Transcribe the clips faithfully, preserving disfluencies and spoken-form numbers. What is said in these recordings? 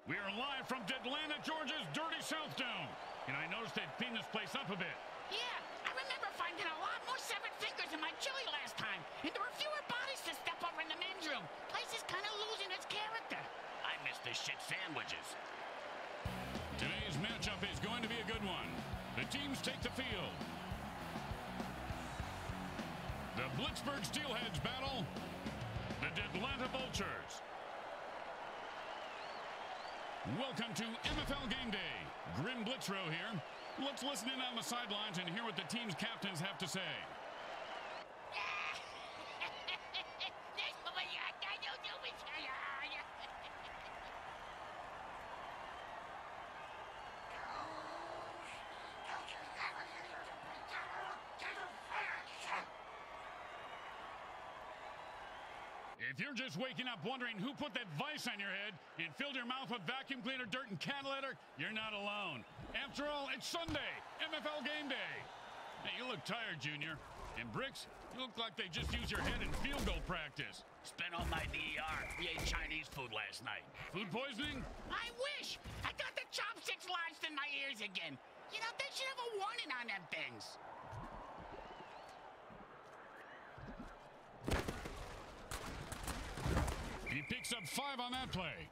We are live from Atlanta, Georgia's dirty South Dome. And I noticed they'd cleaned this place up a bit. Yeah, I remember finding a lot more severed fingers in my chili last time. And there were fewer bodies to step over in the men's room. Place is kind of losing its character. I miss the shit sandwiches. Today's matchup is going to be a good one. The teams take the field. The Blitzburg Steelheads battle the Atlanta Vultures. Welcome to M F L Game Day. Grim Blitzrow here. Let's listen in on the sidelines and hear what the team's captains have to say. If you're just waking up wondering who put that vice on your head and filled your mouth with vacuum cleaner, dirt, and cat litter, you're not alone. After all, it's Sunday, M F L Game Day. Hey, you look tired, Junior. And Bricks, you look like they just used your head in field goal practice. Spent all night in the E R. We ate Chinese food last night. Food poisoning? I wish! I got the chopsticks lodged in my ears again. You know, they should have a warning on them things. He picks up five on that play.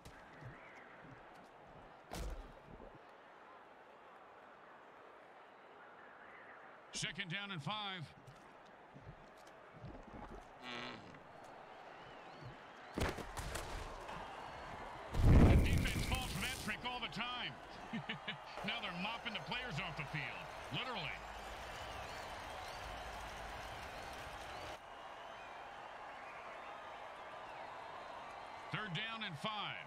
Second down and five. The defense falls for that trick all the time. Now they're mopping the players off the field. Literally. Third down and five.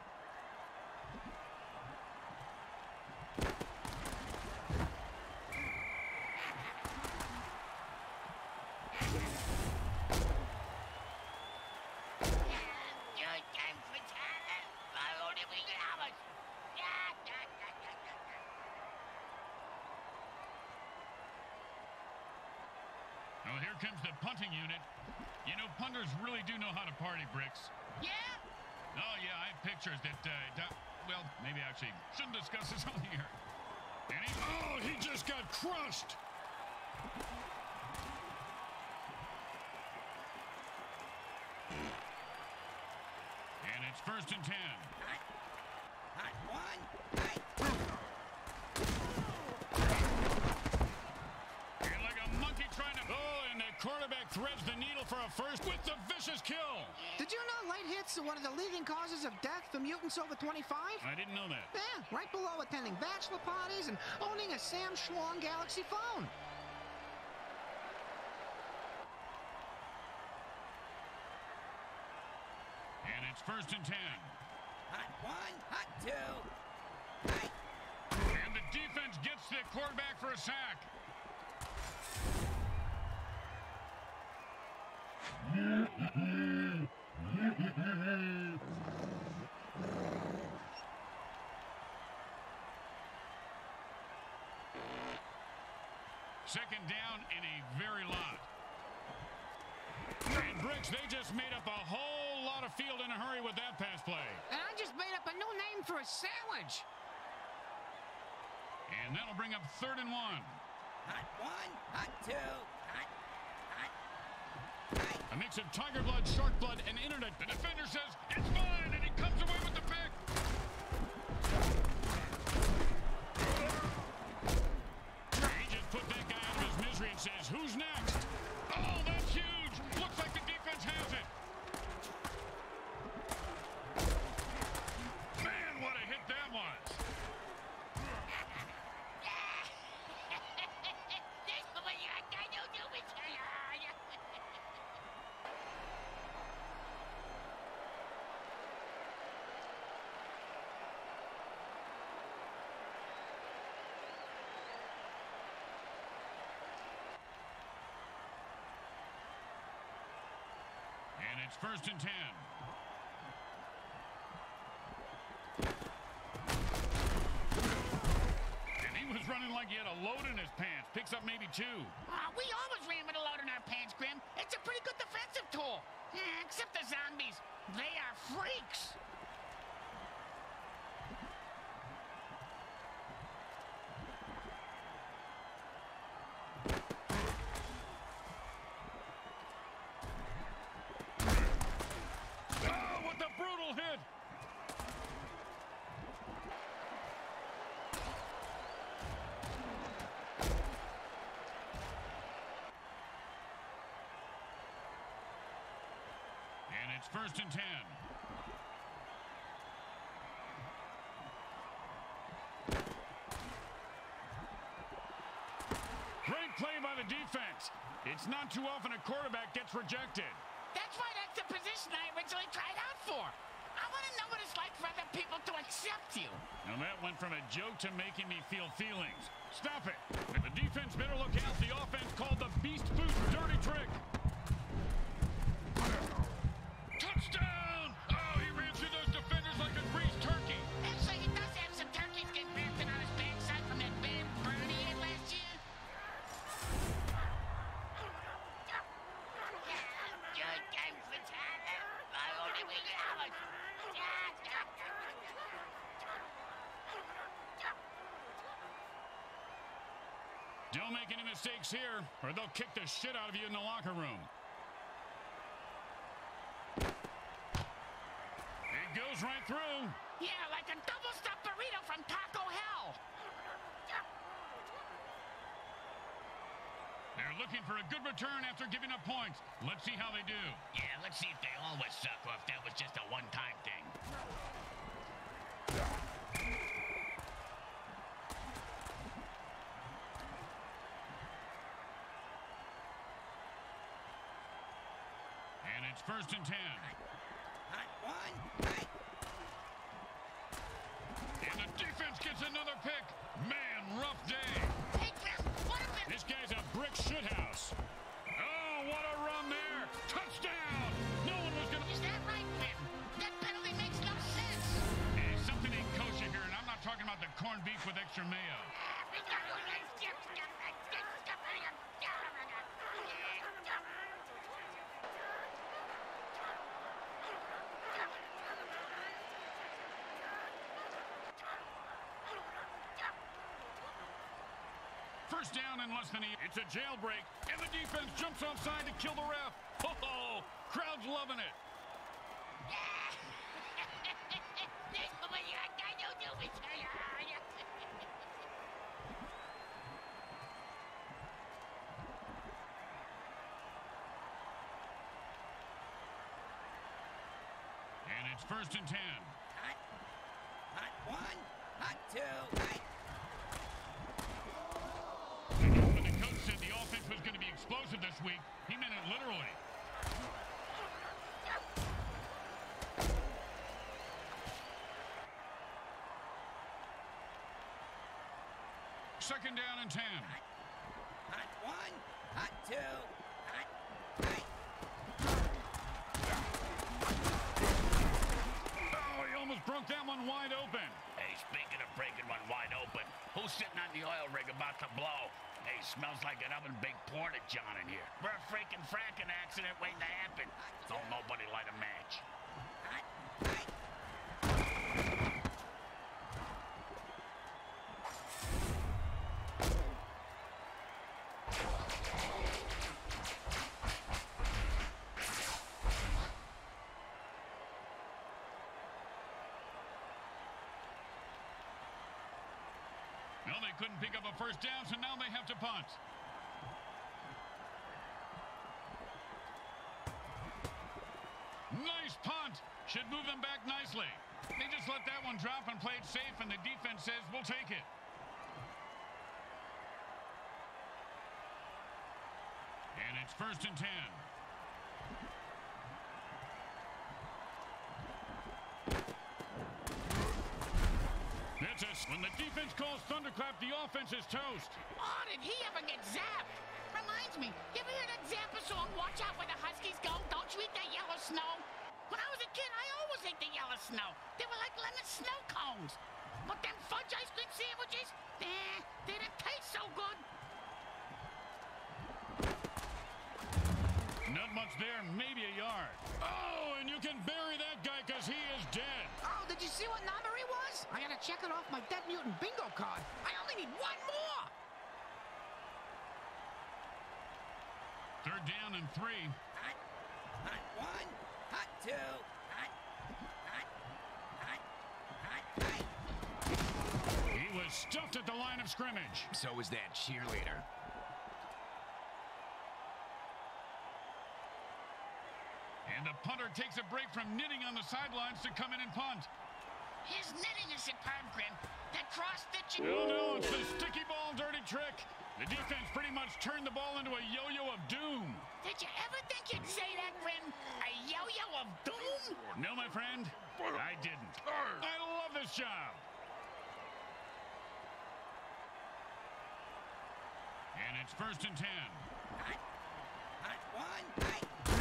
Well, here comes the punting unit. You know, punters really do know how to party, Bricks. Yeah? Oh, yeah, I have pictures that, uh, well, maybe I actually shouldn't discuss this on here. And he, oh, he just got crushed. And it's first and ten. Hot, hot one, hot two. And like a monkey trying to, oh, and the quarterback threads the needle for a first with the vicious kill. Did you know late hits are one of the leading causes of death for mutants over twenty-five? I didn't know that. Yeah, right below attending bachelor parties and owning a Sam Schlong Galaxy phone. And it's first and ten. Hot one, hot two. Hot. And the defense gets the quarterback for a sack. Second down in a very lot. And Bricks, they just made up a whole lot of field in a hurry with that pass play. And I just made up a new name for a sandwich. And that'll bring up third and one. Hot one, hot two. Hot, hot, hot. A mix of tiger blood, shark blood, and internet. The defender says, it's mine, and he comes away with the pick. He just put that guy out of his misery and says, who's next? Oh, that's huge. Looks like the defense has it. Man, what a hit that was. And it's first and ten. And he was running like he had a load in his pants. Picks up maybe two. Uh, we always ran with a load in our pants, Grim. It's a pretty good defensive tool. Yeah, except the zombies. They are freaks. it's first and ten. Great play by the defense. It's not too often a quarterback gets rejected. That's why that's the position I originally tried out for. I want to know what it's like for other people to accept you. Now that went from a joke to making me feel feelings. Stop it. And the defense better look out. The offense called the Beast Boost dirty trick. Touchdown! Oh, he ran through those defenders like a greased turkey. Actually, he does have some turkeys getting grafted on his backside from that bad burn he had last year. Good game for Tyler. I only win hours. Don't make any mistakes here, or they'll kick the shit out of you in the locker room. It goes right through. Yeah, like a double-stuffed burrito from Taco Hell. They're looking for a good return after giving up points. Let's see how they do. Yeah, let's see if they always suck or if that was just a one-time thing. And it's first and ten. Hot one. Hot. And the defense gets another pick. Man, rough day. Hey, Chris, what if it... This guy's a brick shithouse. Oh, what a run there. Touchdown. No one was going to... Is that right, Pim? That penalty makes no sense. Hey, something ain't kosher here, and I'm not talking about the corned beef with extra mayo. First down in less than a... It's a jailbreak, and the defense jumps offside to kill the ref. Oh, crowd's loving it. And it's first and ten. Hot. Hot one. Hot two. Hot. When the coach said the offense was going to be explosive this week, he meant it literally. Second down and ten. Hot one. Hot two. Hot. Hot. Oh, he almost broke that one wide open. Hey, speaking of breaking one wide open, who's sitting on the oil rig about to blow? Hey, smells like an oven-baked porta john in here. We're a freaking fracking accident waiting to happen. Don't nobody light a match. Hot. Hot. No, they couldn't pick up a first down, so now they have to punt. Nice punt. Should move them back nicely. They just let that one drop and play it safe, and the defense says, we'll take it. And it's first and ten. That's it. When the defense calls thunderclap, the offense is toast. Oh, did he ever get zapped? Reminds me, you ever hear that Zappa song, Watch Out Where the Huskies Go? Don't you eat that yellow snow? When I was a kid, I always ate the yellow snow. They were like lemon snow cones. But them fudge ice cream sandwiches, eh, they didn't taste so good. Not much there, maybe a yard. Oh, and you can bury that guy because he is dead. Oh, did you see what number he was? I gotta check it off my Dead Mutant bingo card. I only need one more. Third down and three. Hot. Hot one. Hot two. Hot. Hot. Hot. Hot. Hot. He was stuffed at the line of scrimmage. So was that cheerleader. And the punter takes a break from knitting on the sidelines to come in and punt. His knitting is superb, Grim. That cross-stitching... No, no, it's the sticky ball dirty trick. The defense pretty much turned the ball into a yo-yo of doom. Did you ever think you'd say that, Grim? A yo-yo of doom? No, my friend, I didn't. I love this job. And it's first and ten. Hot, hot one, hot.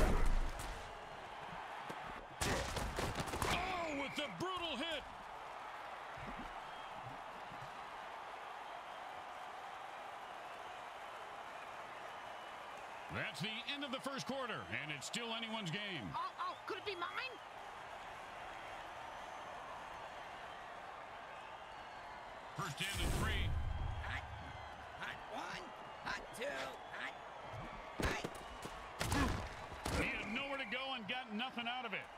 Oh, with the brutal hit. That's the end of the first quarter, and it's still anyone's game. Oh, oh, could it be mine? First down and three. Hot, hot one, hot two, hot, hot. He had nowhere to go and got nothing out of it.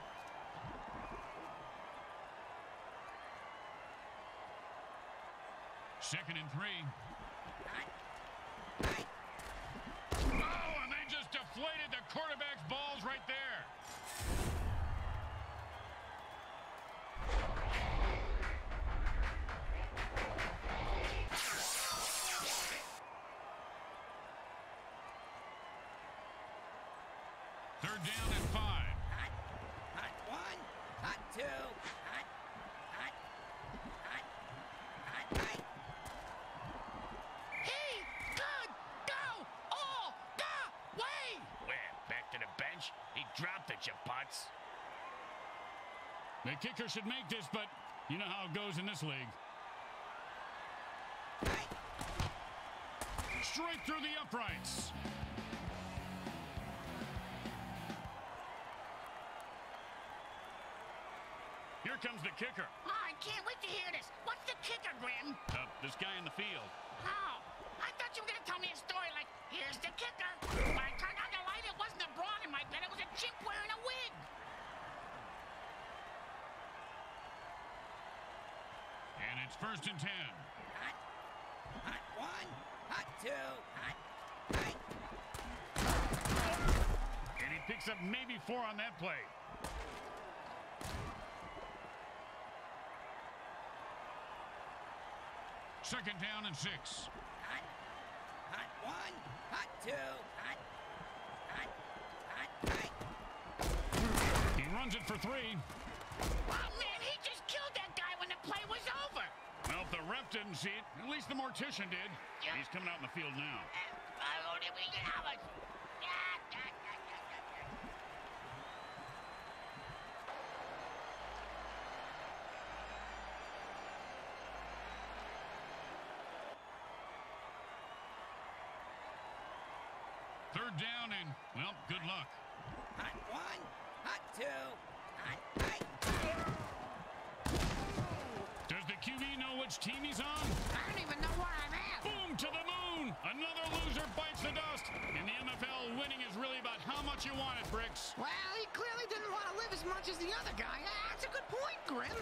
Second and three. Hot, hot. Oh, and they just deflated the quarterback's balls right there. Third down and five. Hot, hot one, hot two, hot, hot, hot, hot, hot. He could go all the way! Where? Back to the bench? He dropped it, you putz. The kicker should make this, but you know how it goes in this league. Straight through the uprights. Here comes the kicker. Oh, I can't wait to hear this. What's the kicker, Grim? Uh, this guy in the field. Oh, I thought you were going to tell me a story like, here's the kicker. When I turned on the light, it wasn't a broad in my bed. It was a chimp wearing a wig. And it's first and ten. Hot, hot one, hot two, hot, hot. And he picks up maybe four on that play. Second down and six. Hot, hot one, hot two, hot, hot, hot, hot. He runs it for three. Oh, man, he just killed that guy when the play was over. Well, if the ref didn't see it, at least the mortician did. Yeah. He's coming out in the field now. Third down and, well, good luck. Hot one, hot two, hot, hot. Does the Q B know which team he's on? I don't even know where I'm at. Boom, to the moon! Another loser bites the dust. In the M F L, winning is really about how much you want it, Bricks. Well, he clearly didn't want to live as much as the other guy. That's a good point, Grim.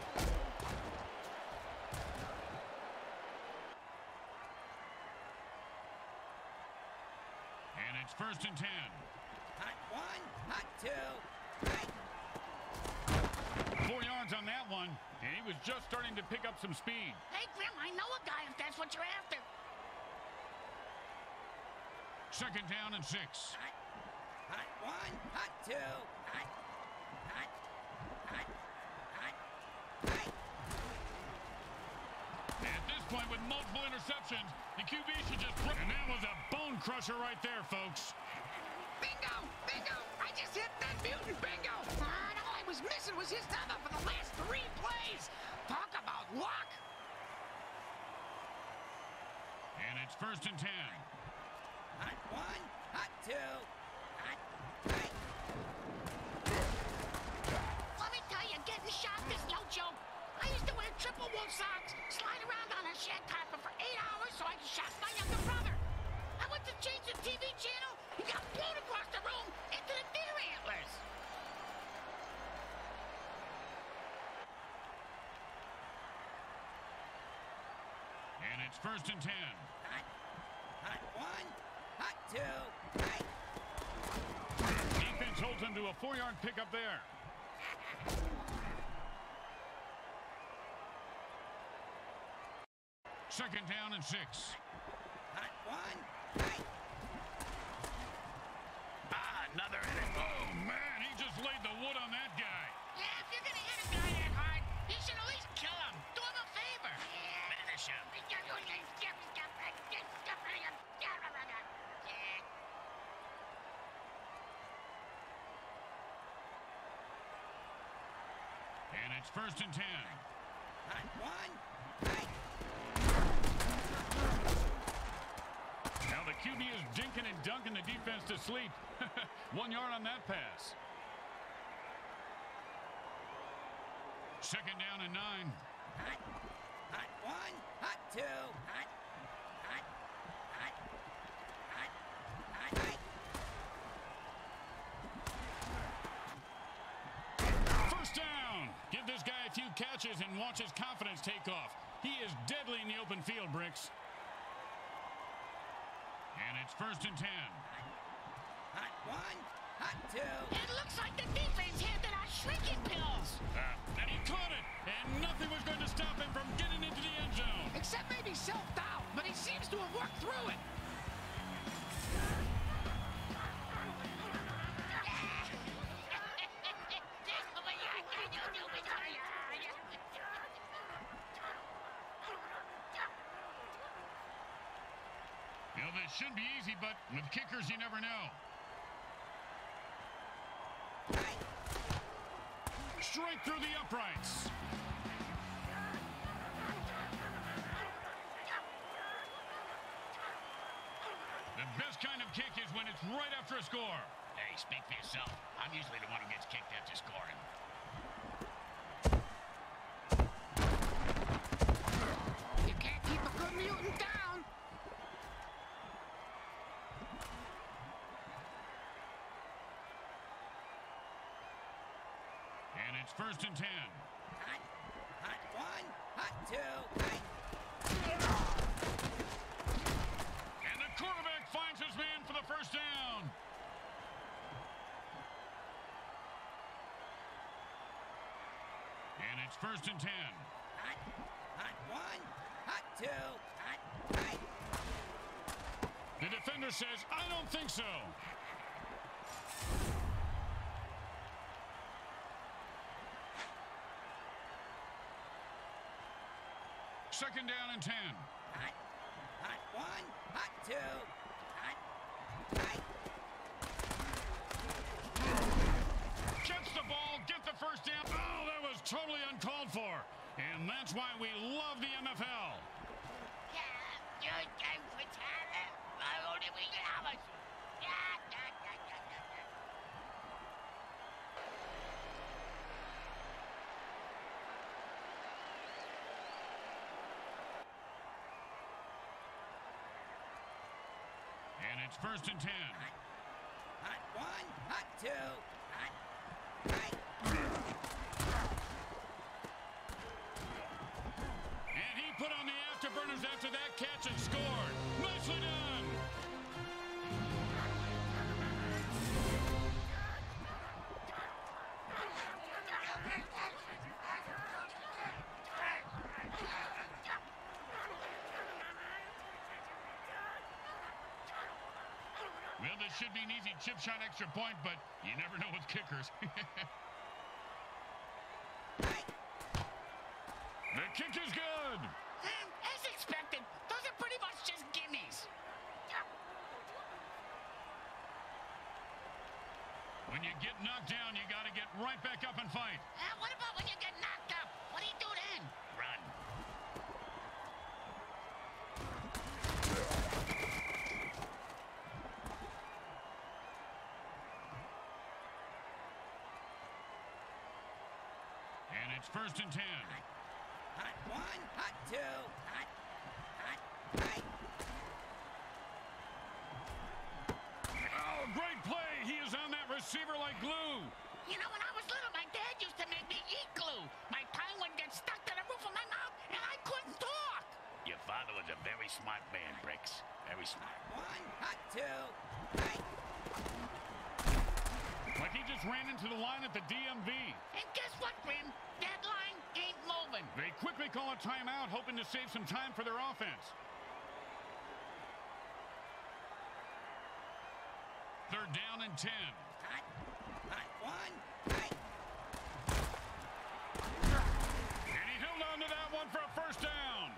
And it's first and ten. Hot one, hot two, hot. Four yards on that one, and he was just starting to pick up some speed. Hey, Grim, I know a guy if that's what you're after. Second down and six. Hot, hot one, hot two, hot, hot, hot, hot, hot. At this point, with multiple interceptions, the Q B should just... And that was a bone crusher right there, folks. Bingo! Bingo! I just hit that mutant bingo! And all I was missing was his number for the last three plays! Talk about luck! And it's first and ten. Hot one, hot two, hot, hot. Let me tell you, getting shocked is no joke. I used to wear triple wool socks, slide around on a shag carpet for eight hours so I could shock my younger brother. I went to change the T V channel, he got blown across the room into the deer antlers. And it's first and ten. Hot, hot one, hot two, hot. Defense holds him to a four-yard pickup there. Second down and six. Hot one. Right. Ah, another inning. Oh, man, he just laid the wood on that guy. Yeah, if you're gonna hit a guy that hard, you should at least kill him. Do him a favor. Finish him. And it's first and ten. Hot one. Right. Now the Q B is dinking and dunking the defense to sleep. One yard on that pass. Second down and nine. Hot. Hot one. Hot two. Hot. Hot. Hot. Hot. Hot. Right. First down. Give this guy a few catches and watch his confidence take off. He is deadly in the open field, Bricks. And it's first and ten. Hot one. Hot two. It looks like the defense handed out shrinking pills. Uh, and he caught it. And nothing was going to stop him from getting into the end zone. Except maybe self-doubt, but he seems to have worked through it. You know, this should be easy, but with kickers, you never know. Right. Straight through the uprights. The best kind of kick is when it's right after a score. Hey, speak for yourself. I'm usually the one who gets kicked after scoring. You can't keep a good mutant down. And it's first and ten. Hot. Hot one. Hot two. Right. And the quarterback finds his man for the first down. And it's first and ten. Hot. Hot one. Hot two. Hot. Right. The defender says, I don't think so. Second down and ten. Hot. Hot one. Hot two. Hot. Right. Gets the ball, get the first down. Oh, that was totally uncalled for. And that's why we love the M F L. And it's first and ten. Hot. Hot one. Hot two. Hot. Right. And he put on the afterburners after that catch and scored. Nicely done. Well, this should be an easy chip shot extra point, but you never know with kickers. Right. The kick is good. Um, as expected, those are pretty much just gimmies. When you get knocked down, you got to get right back up and fight. Uh, what about when you get knocked up? What do you do then? Run. And it's first and ten. Hot one. Hot two. Hot. Hot. Right. Oh, great play. He is on that receiver like glue. You know, when I was little, my dad used to make me eat glue. My tongue would get stuck to the roof of my mouth, and I couldn't talk. Your father was a very smart man, Bricks. Very smart. One. Hot two. Right. Like he just ran into the line at the D M V. And guess what, Grim? That line ain't moving. They quickly call a timeout, hoping to save some time for their offense. Third down and ten. Hot, hot one, hot. And he held on to that one for a first down.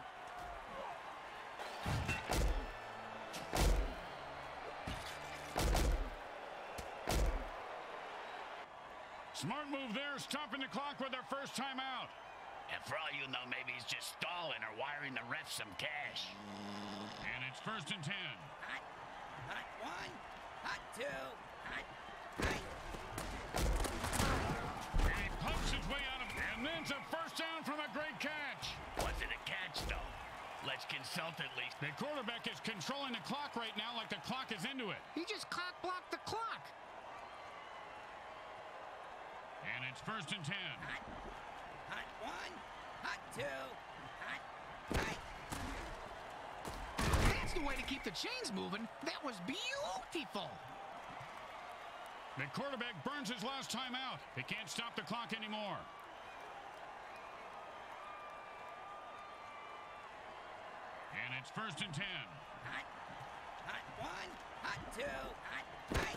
Smart move there, stopping the clock with their first timeout. And for all you know, maybe he's just stalling or wiring the refs some cash. And it's first and ten. Hot, hot one, hot two, hot, hot. And he pumps his way out of it. And then it's a first down from a great catch. Was it a catch, though? Let's consult at least. The quarterback is controlling the clock right now like the clock is into it. He just cock blocked the clock. And it's first and ten. Hot, hot one, hot two, hot, hot. That's the way to keep the chains moving. That was beautiful. The quarterback burns his last time out. He can't stop the clock anymore. And it's first and ten. Hot, hot one, hot two, hot, hot.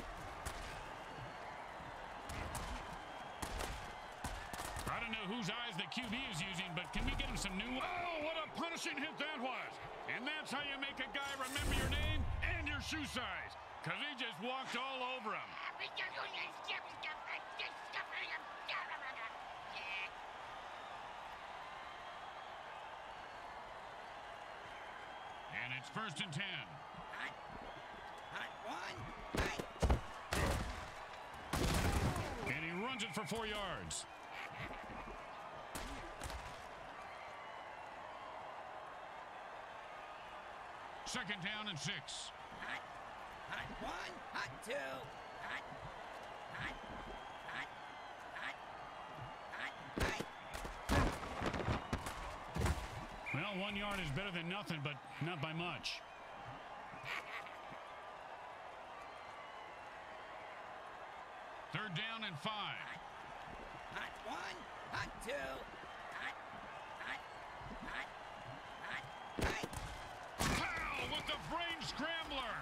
I don't know whose eyes the Q B is using, but can we get him some new... Oh, what a punishing hit that was. And that's how you make a guy remember your name and your shoe size, because he just walked all over him. And it's first and ten. Hot, hot one, hot. And he runs it for four yards. Second down and six. Hot, hot one, hot two, hot, hot, hot, hot, hot, hot. Well, one yard is better than nothing, but not by much. Third down and five. Hot one, hot two, hot, hot, hot, hot, hot. Pow! With the brain scrambler.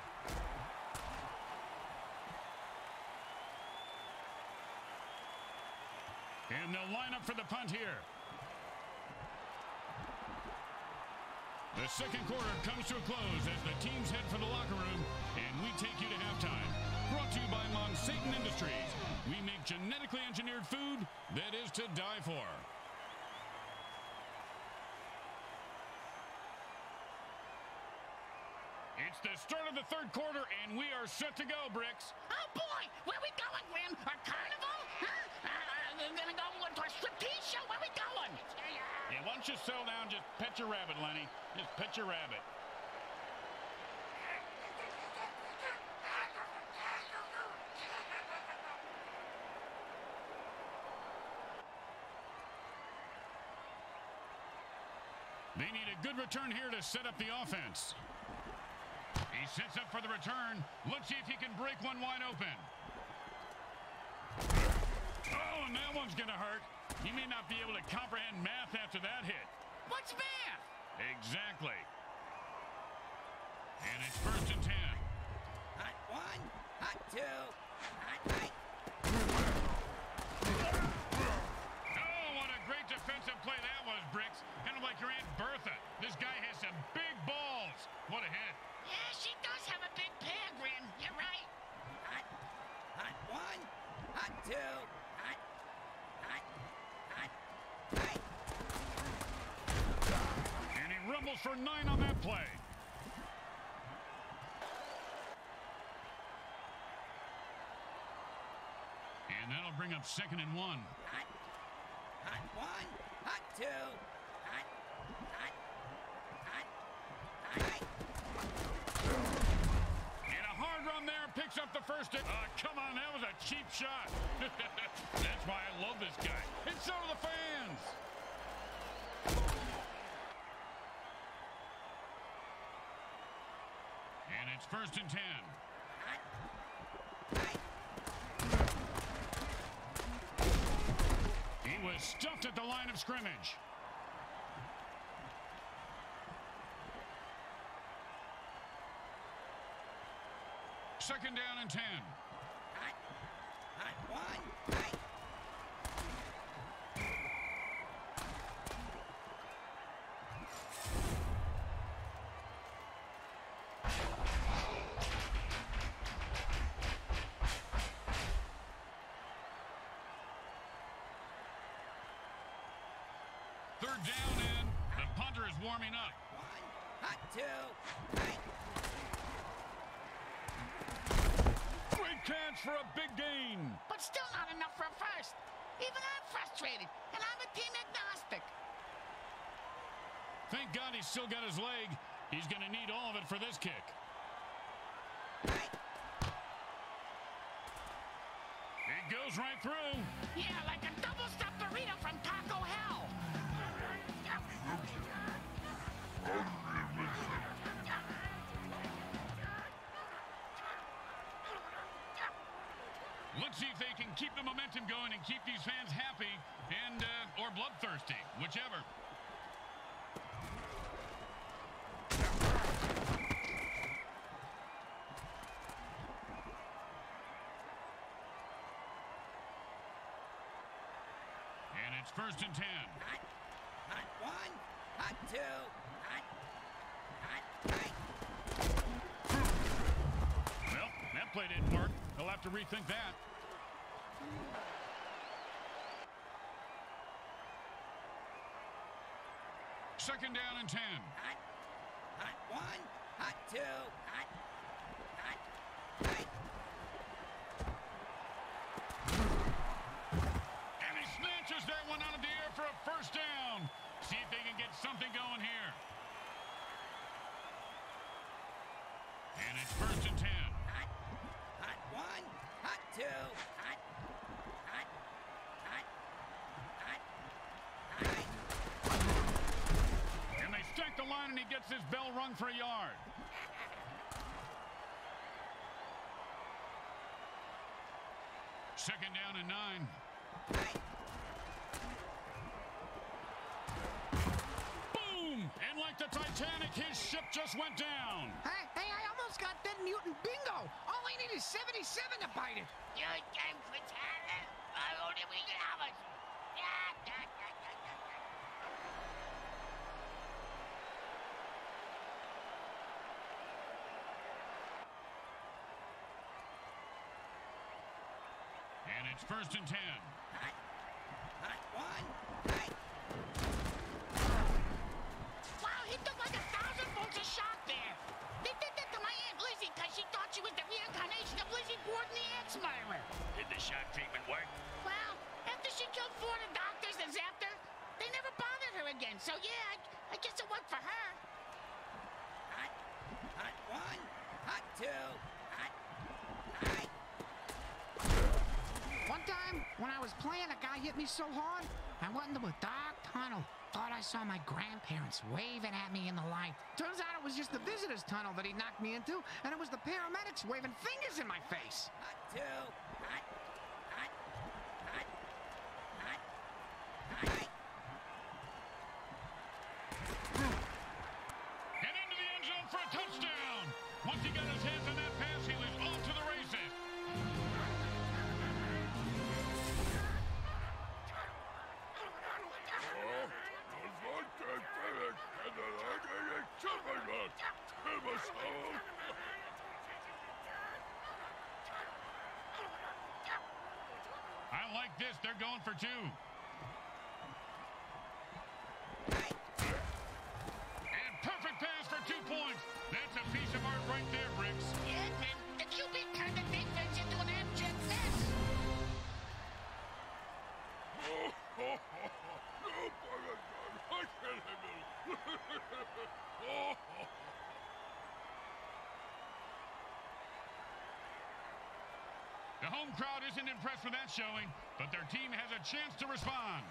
And they'll line up for the punt here. The second quarter comes to a close as the teams head for the locker room, and we take you to halftime. Brought to you by Monsatan Industries. We make genetically engineered food that is to die for. It's the start of the third quarter, and we are set to go, Bricks. Oh, boy! Where we going, Grim? A carnival? Huh? Uh, we're gonna go to a striptease show? Where we going? Yeah, why don't you settle down, just pet your rabbit, Lenny. Just pet your rabbit. They need a good return here to set up the offense. He sets up for the return. Let's see if he can break one wide open. Oh, and that one's going to hurt. You may not be able to comprehend math after that hit. What's math? Exactly. And it's first and ten. Hot one, hot two, hot, hot. Oh, what a great defensive play that was, Bricks. Kind of like your Aunt Bertha. This guy has some big balls. What a hit. Yeah, she does have a big pair, Grim. You're right. Hot, hot one, hot two, hot, hot, hot, hot. And he rumbles for nine on that play. And that'll bring up second and one. Hot, hot one, hot two, hot, hot, hot, hot. And a hard run there, picks up the first. Uh, come on, that was a cheap shot. That's why I love this guy. And so do the fans. And it's first and ten. Hot, hot. stuffed at the line of scrimmage. Second down and ten. Hot. Hot one. Hot. Third down in. The punter is warming up. One. Hot two. Hot. Great catch for a big gain. But still not enough for a first. Even I'm frustrated, and I'm a team agnostic. Thank God he's still got his leg. He's going to need all of it for this kick. Hot. It goes right through. Yeah, like a double-stuffed burrito from Taco Hell. Let's see if they can keep the momentum going and keep these fans happy and uh, or bloodthirsty, whichever. And it's first and ten. Hot. Hot one. Hot two. Hot. Hot. Hot. Well, that play didn't work. They'll have to rethink that. Second down and ten. Hot. Hot one. Hot two. Hot. Hot. Hot. And he snatches that one out of the air for a first down. See if they can get something going here. And it's first and ten. Hot. Hot one. Hot two. Hot. Hot. Hot. Hot. Hot. And they stack the line and he gets his bell rung for a yard. Second down and nine. Boom! And like the Titanic, his ship just went down. Hey, hey, I almost got that mutant bingo. All I need is seventy-seven to bite it. You came for talent. I only we can have it. And it's first and ten. Hot. Hot one. Hot. Wow, he took like a thousand volts of shock there. They did that to my Aunt Lizzie because she thought she was the reincarnation of Lizzie Borden, the ex-murderer. Did the shock treatment work? Well, after she killed four of the doctors and zapped her, they never bothered her again. So yeah, I, I guess it worked for her. Hot. Hot one. Hot two. Hot. Hot. One time, when I was playing, a guy hit me so hard, I went into a dark tunnel. Thought I saw my grandparents waving at me in the light. Turns out it was just the visitor's tunnel that he knocked me into, and it was the paramedics waving fingers in my face. Hot two. Hot. Hot. Hot. Hot. Hot. And into the end zone for a touchdown. Once he got his hands on that pass, he was off to the races. I like this. They're going for two. And perfect pass for two points. That's a piece of art right there, Bricks. Yeah, man, the Q B turned the defense into an abject mess. The home crowd isn't impressed with that showing, but their team has a chance to respond.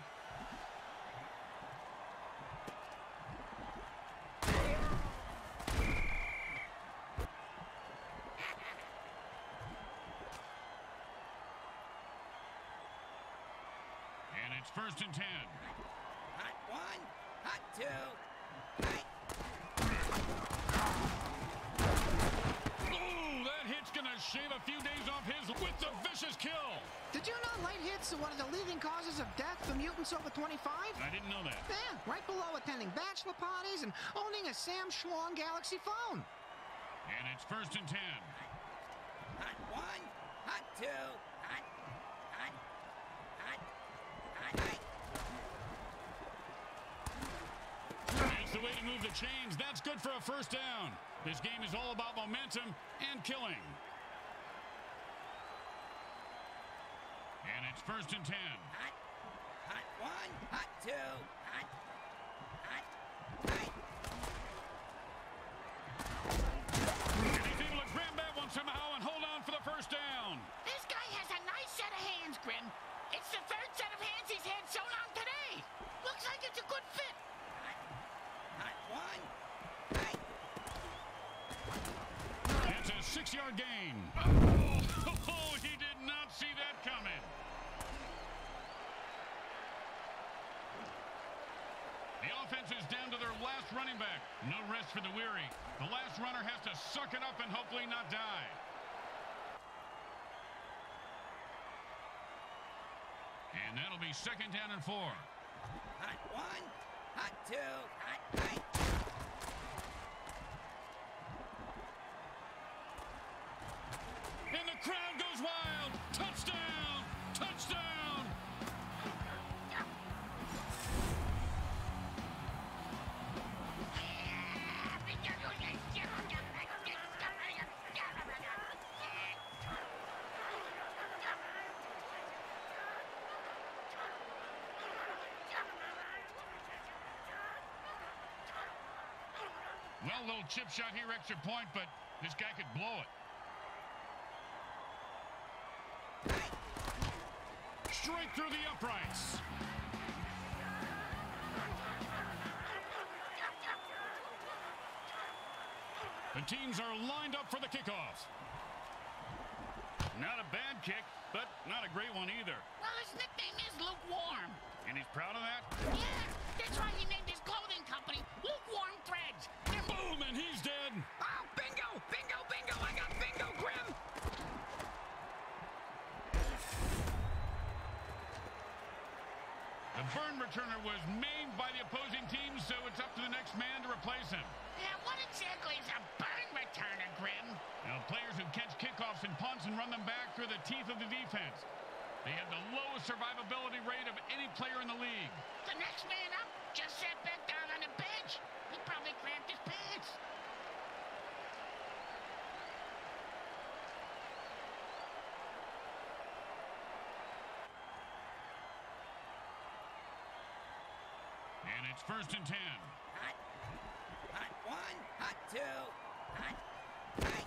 And it's first and ten. Hot one, hot two, hot. Ooh, that hit's gonna shave a few days off his with the vicious kill. Did you know light hits are one of the leading causes of death for mutants over twenty-five? I didn't know that. Yeah, right below attending bachelor parties and owning a Sam Schlong Galaxy phone. And it's first and ten. Hot one, hot two, hot, hot, hot, hot, hot. That's the way to move the chains. That's good for a first down. This game is all about momentum and killing. And it's first and ten. Hot, hot one, hot two, hot, hot, hot. And he's able to grab that one somehow and hold on for the first down. This guy has a nice set of hands, Grim. It's the third set of hands he's had sewn on today. Looks like it's a good fit. Hot, hot one, hot. It's a six-yard gain. Oh, oh, he did not see that coming. The offense is down to their last running back. No rest for the weary. The last runner has to suck it up and hopefully not die. And that'll be second down and four. Hot one, hot two, hot, hot. And the crowd goes wild. Touchdown! Touchdown! Well, little chip shot here, extra point, but this guy could blow it. Straight through the uprights. The teams are lined up for the kickoff. Not a bad kick, but not a great one either. Well, his nickname is Lukewarm. And he's proud of that? Yeah, that's why he named his clothing company Lukewarm Threads. They're Boom, and he's dead. Oh, bingo! Bingo, bingo! I got bingo, Grim! The burn returner was maimed by the opposing team, so it's up to the next man to replace him. Yeah, what exactly is a burn returner, Grim? Now, players who catch kickoffs and punts and run them back through the teeth of the defense. They have the lowest survivability rate of any player in the league. The next man up just sat back down on the bench. He probably cramped his pants. And it's first and ten. Hot, hot one, hot two, hot, hot.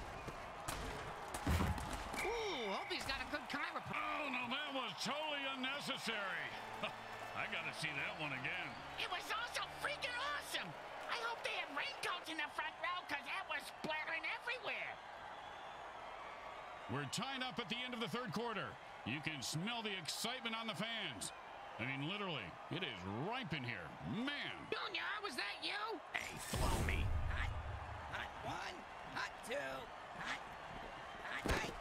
Ooh, hope he's got a good chiropractor. Oh, no, that was totally unnecessary. I got to see that one again. It was also freaking awesome. I hope they have raincoats in the front row because that was splattering everywhere. We're tied up at the end of the third quarter. You can smell the excitement on the fans. I mean, literally, it is ripe in here. Man. Junior, was that you? Hey, flow me. Hot, hot one, hot two, hot, hot, hot.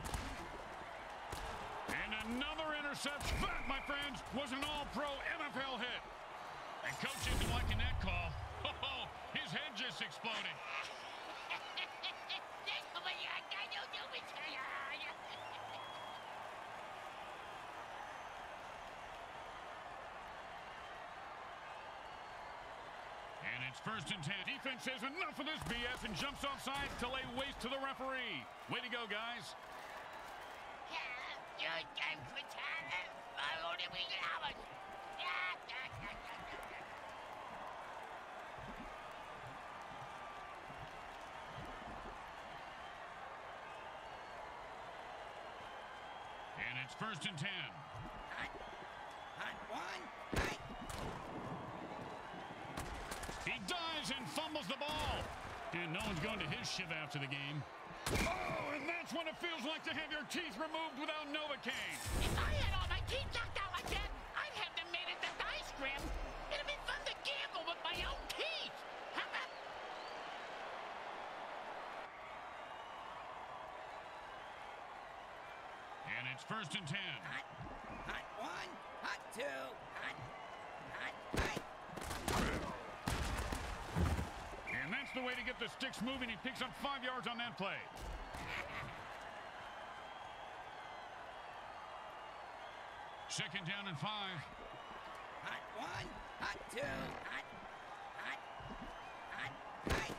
And another interception. That, my friends, was an all-pro N F L hit. And coach isn't liking that call. Oh, his head just exploded. And it's first and ten. Defense says enough of this B S and jumps offside to lay waste to the referee. Way to go, guys. And it's first and ten. Hot, hot one, hot. He dives and fumbles the ball. And no one's going to his shiv after the game. Oh, and that's what it feels like to have your teeth removed without Novocaine. If I had all my teeth knocked out like that, I'd have them first and ten. Hot, hot one, hot two, hot, hot, hot. And that's the way to get the sticks moving. He picks up five yards on that play. Second down and five. Hot one, hot two, hot, hot, hot, hot.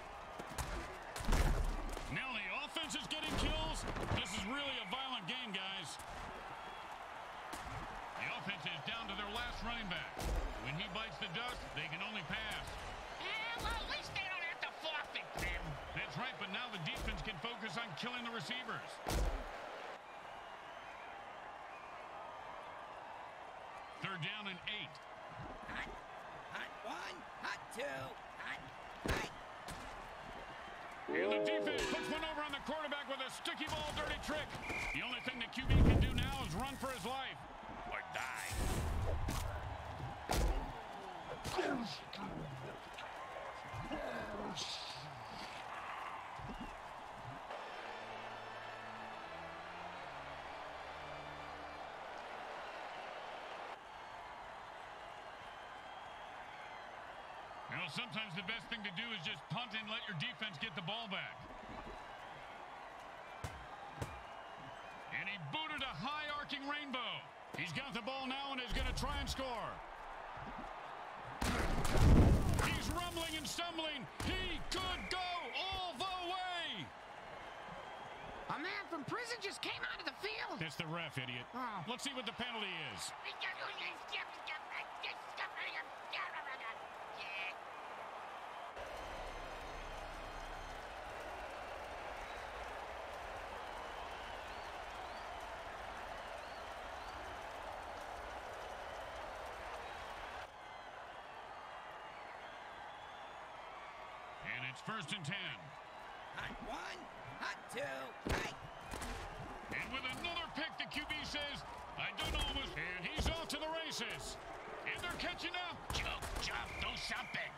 Now the offense is getting kills. This is really a violent game, guys. The offense is down to their last running back. When he bites the dust, they can only pass. Yeah, well, at least they don't have to forfeit, Tim. That's right, but now the defense can focus on killing the receivers. Third down and eight. Hot, hot one, hot two, hot, hot. And the defense puts one over on the quarterback with a sticky ball dirty trick. The only thing the Q B can do now is run for his life. Or die. You know, sometimes the best thing to do is just punt and let your defense get the ball back. And he booted a high arcing rainbow. He's got the ball now and is going to try and score. He's rumbling and stumbling. He could go all the way. A man from prison just came out of the field. It's the ref, idiot. Oh. Let's see what the penalty is. And it's first and ten. Hot one, hot two, hot. And with another pick, the Q B says, I don't know who was... And he's off to the races. And they're catching up. Joke, jump, do something.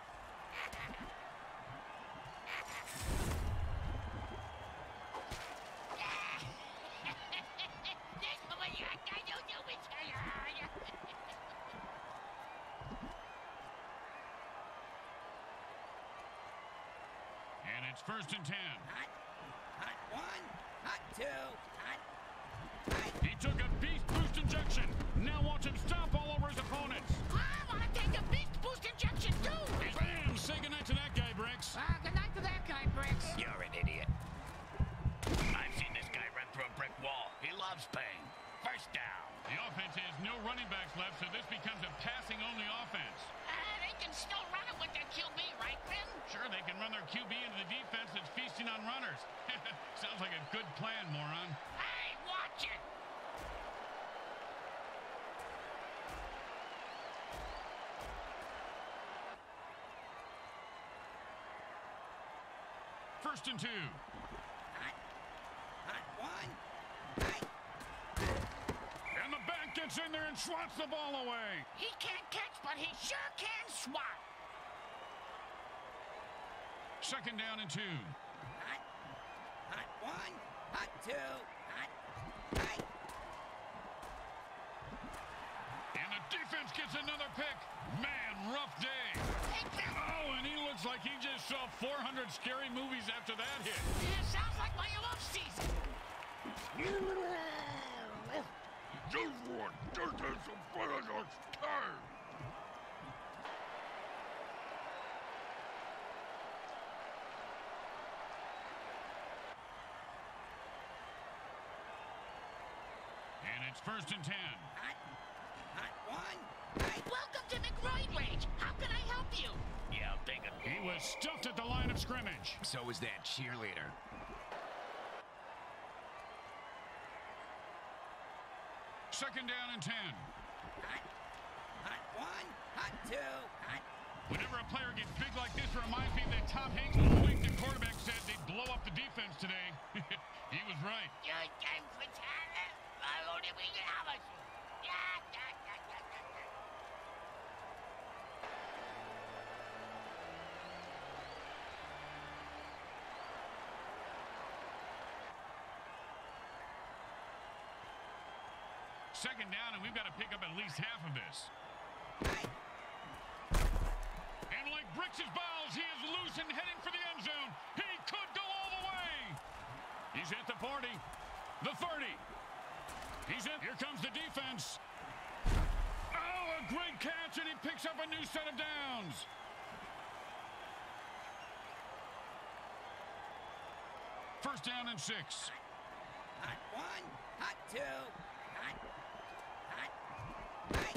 And it's first and ten. Hot, hot one, hot two, hot, hot. He took a beast boost injection. Now watch him stomp all over his opponents. I want to take a beast boost injection, too. Bam! Say goodnight to that guy, Bricks. Ah, good night to that guy, Bricks. You're an idiot. I've seen this guy run through a brick wall. He loves pain. First down. The offense has no running backs left, so this becomes a passing-only offense. Uh, they can still run it with their Q B, right, Grim? Sure, they can run their Q B into the defense that's feasting on runners. Sounds like a good plan, moron. Hey, watch it. First and two. Hot, hot one, hot. And the back gets in there and swats the ball away. He can't catch, but he sure can swat. Second down and two. Hot, hot one, hot two, hot, hot. And the defense gets another pick. Man, rough day. Hey, Grim. Oh, and he looks like he just saw four hundred scary movies after that hit. Yeah, sounds like my off season. Just one, just some paradox time. And it's first and ten. Hot, hot one, hot. Welcome to McRoid Rage. How can I help you? Yeah, I'll take it. He was stuffed at the line of scrimmage. So was that cheerleader. Second down and ten. Hot, hot one, hot two, hot. Whenever a player gets big like this, it reminds me that Tom Hanks, the Winged quarterback, said they'd blow up the defense today. He was right. You can pretend it. I only we can have us. Yeah, yeah, yeah, yeah, yeah, yeah. second down, and we've got to pick up at least half of this. And like bricks his balls, he is loose and heading for the end zone. He could go all the way. He's at the forty, the thirty. He's in. Here comes the defense. Oh, a great catch, and he picks up a new set of downs. First down and six. Hot one, hot two, hot, hot, hot.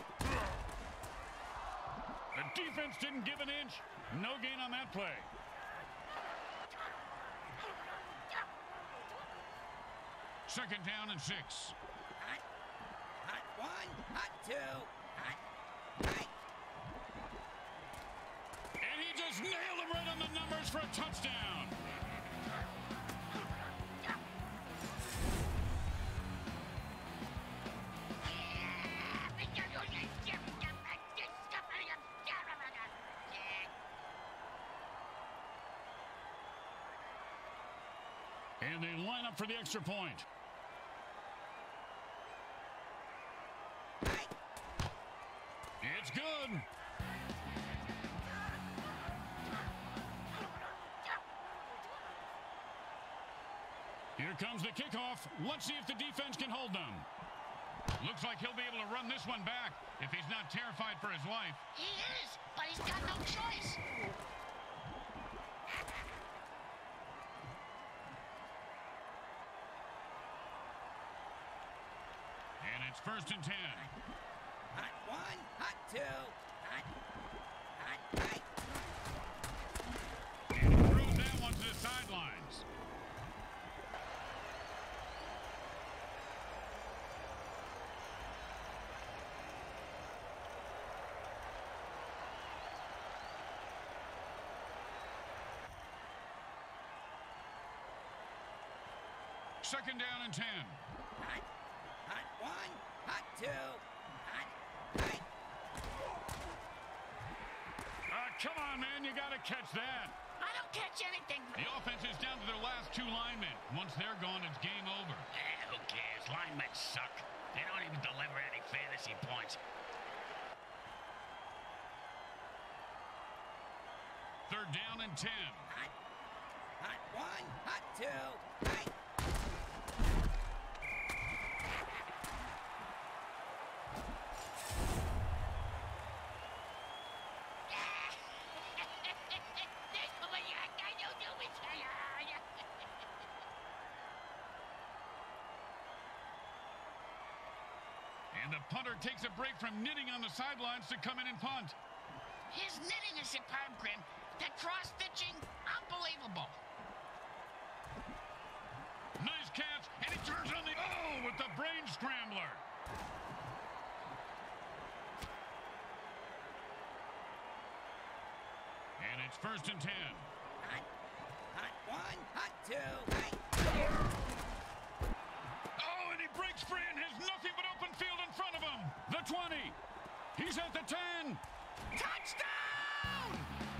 The defense didn't give an inch. No gain on that play. Second down and six. Hot, hot one, hot two, hot, hot. And he just nailed him right on the numbers for a touchdown. And they line up for the extra point. It's good. Here comes the kickoff. Let's see if the defense can hold them. Looks like he'll be able to run this one back if he's not terrified for his life. He is, but he's got no choice. And it's first and ten. Hot one, hot two, hot, hot, hot. And he throws that one to the sidelines. Second down and ten. Hot, hot one, hot two, hot, hot. Uh, come on, man. You got to catch that. I don't catch anything. The offense is down to their last two linemen. Once they're gone, it's game over. Eh, who cares? Linemen suck. They don't even deliver any fantasy points. Third down and ten. Hot, hot one, hot two, hot. And the punter takes a break from knitting on the sidelines to come in and punt. His knitting is superb, Grim. That cross-stitching, unbelievable. Nice catch, and he turns on the... Oh, with the brain scrambler. And it's first and ten. Hot, hot one, hot two, hot. Oh, and he breaks free and has nothing but open field in front of him. The twenty. He's at the ten. Touchdown!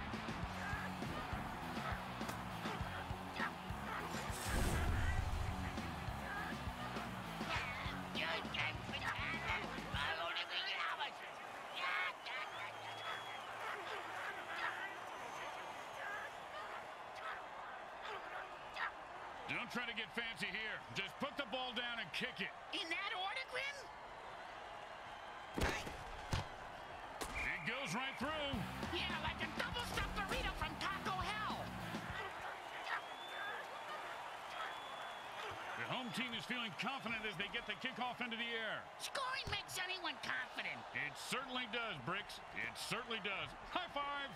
Don't try to get fancy here. Just put the ball down and kick it. In that order, Grim? It goes right through. Yeah, like a double-stuffed burrito from Taco Hell. The home team is feeling confident as they get the kickoff into the air. Scoring makes anyone confident. It certainly does, Bricks. It certainly does. High five.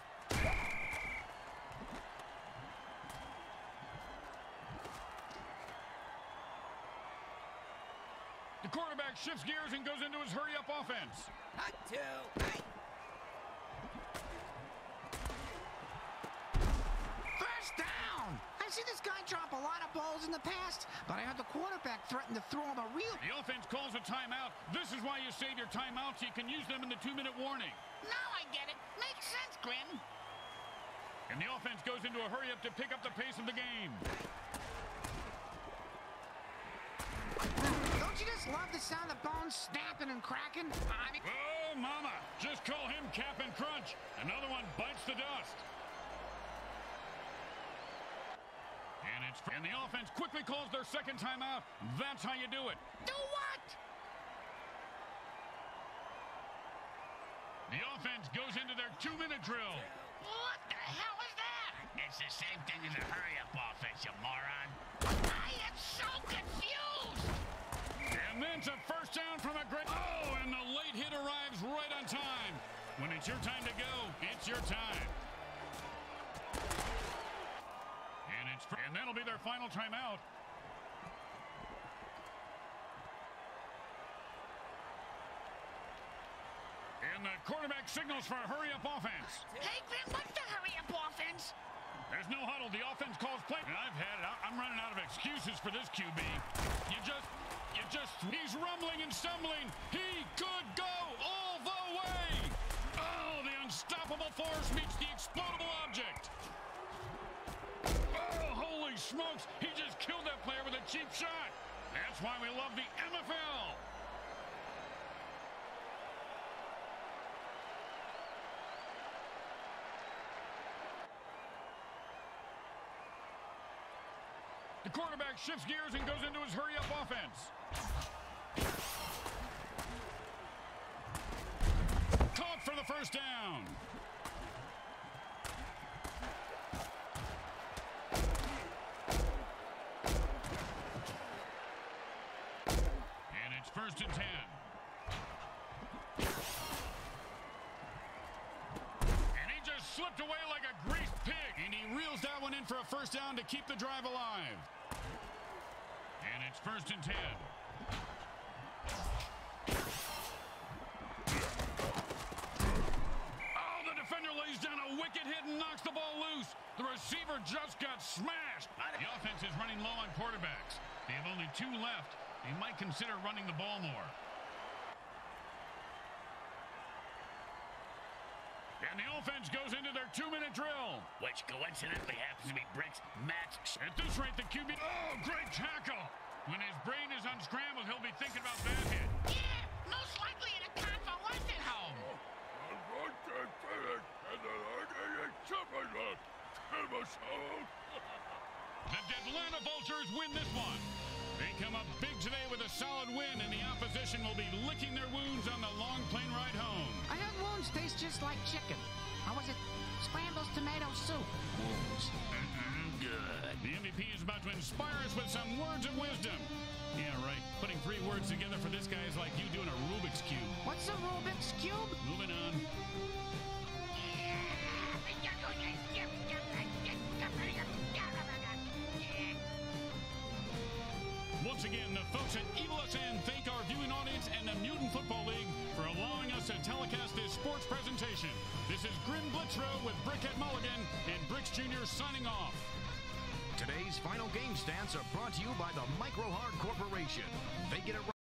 The quarterback shifts gears and goes into his hurry-up offense. Hot two, hot. First down! I've seen this guy drop a lot of balls in the past, but I heard the quarterback threaten to throw him a real... The offense calls a timeout. This is why you save your timeouts so you can use them in the two-minute warning. Now I get it. Makes sense, Grim. And the offense goes into a hurry-up to pick up the pace of the game. Don't you just love the sound of bones snapping and cracking? I mean... Oh, mama. Just call him Cap'n Crunch. Another one bites the dust. And it's... And the offense quickly calls their second timeout. That's how you do it. Do what? The offense goes into their two-minute drill. What the hell is that? It's the same thing as a hurry-up offense, you moron. I am so confused. And then it's a first down from a great... Oh, and the late hit arrives right on time. When it's your time to go, it's your time. And it's... And that'll be their final timeout. And the quarterback signals for a hurry-up offense. Hey, Grim, what's the hurry-up offense? There's no huddle. The offense calls play. And I've had it. I'm running out of excuses for this Q B. You just, you just, he's rumbling and stumbling. He could go all the way. Oh, the unstoppable force meets the explodable object. Oh, holy smokes. He just killed that player with a cheap shot. That's why we love the M F L. The quarterback shifts gears and goes into his hurry-up offense. Caught for the first down. And it's first and ten. And he just slipped away like a greased pig. And he reels that one in for a first down to keep the drive alive. And it's first and ten. Oh, the defender lays down a wicked hit and knocks the ball loose. The receiver just got smashed. The offense is running low on quarterbacks. They have only two left. They might consider running the ball more. And the offense goes into their two-minute drill. Which coincidentally happens to be Brick's match. At this rate, the Q B... Oh, great tackle. When his brain is unscrambled, he'll be thinking about that hit. Yeah, most likely in a convalescent home. The Atlanta Vultures win this one. They come up big today with a solid win, and the opposition will be licking their wounds on the long plane ride home. I heard wounds taste just like chicken. How was it? Scrambles tomato soup. Wounds. Mm-hmm, good. The M V P is about to inspire us with some words of wisdom. Yeah, right. Putting three words together for this guy is like you doing a Rubik's Cube. What's a Rubik's Cube? Moving on. Once again, the folks at Evil S N thank our viewing audience and the Mutant Football League for allowing us to telecast this sports presentation. This is Grim Blitzrow with Brickhead Mulligan and Bricks Junior signing off. Today's final game stats are brought to you by the Micro Hard Corporation. They get it right.